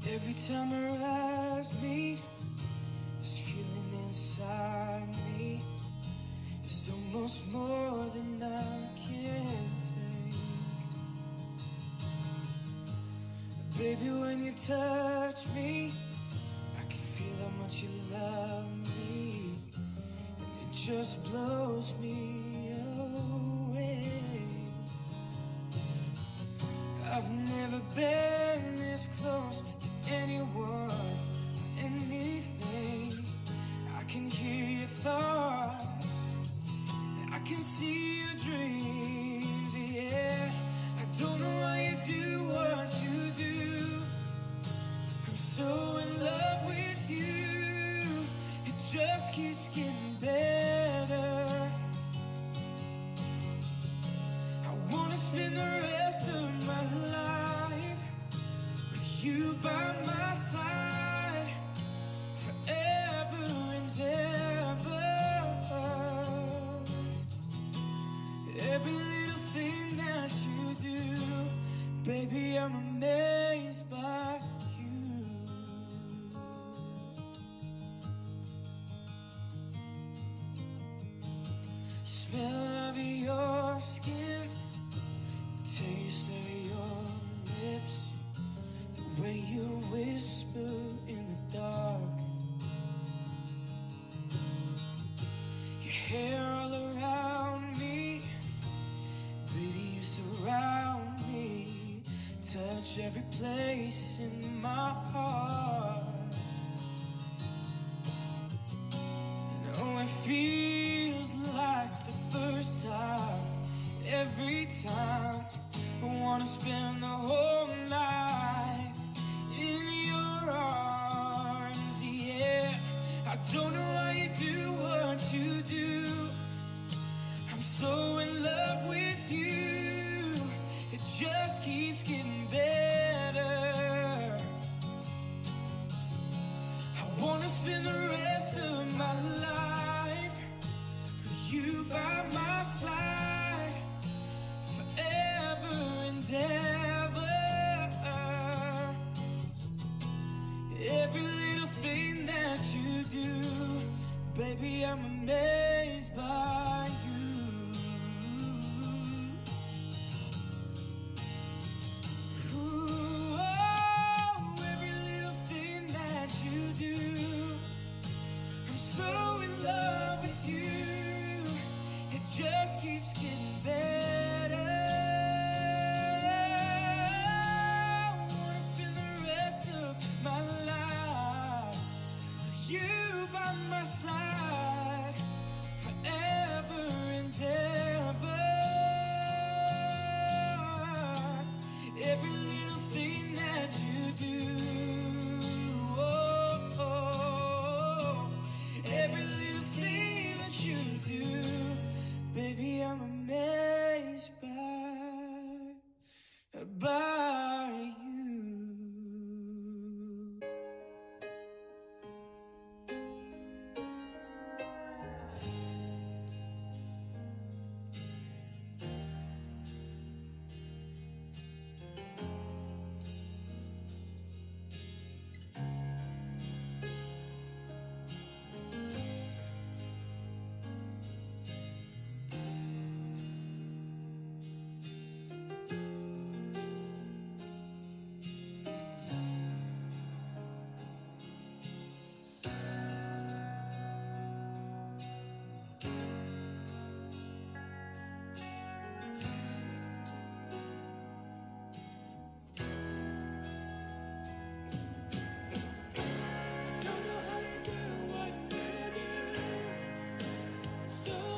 Every time her eyes meet, this feeling inside me is so much more than I can take. Baby, when you touch me, I can feel how much you love me, and it just blows me away. I've never been this close to anyone, anything. I can hear your thoughts, I can see your dreams, yeah. I don't know why you do what you do. I'm so in love with you, it just keeps getting better. I wanna spend the rest of my life with you by my side, forever and ever. Every little thing that you do, baby, I'm amazed by you. Smell of your skin, taste of your lips, the way you whisper in the dark, your hair all around me, baby, you surround me, touch every place in my heart. And oh, it feels like the first time, every time. I wanna spend the whole night in your arms, yeah. I don't know why you do what you do. I'm so in love with you, it just keeps getting better. I wanna spend the rest of my life with you by my side, forever and ever. Every little thing that you do, baby, I'm amazed by you. Ooh, oh, every little thing that you do, I'm so in love with you, it just keeps getting better. You by my side, forever and ever. Every little thing that you do, oh, oh, every little thing that you do, baby, I'm amazed by you. So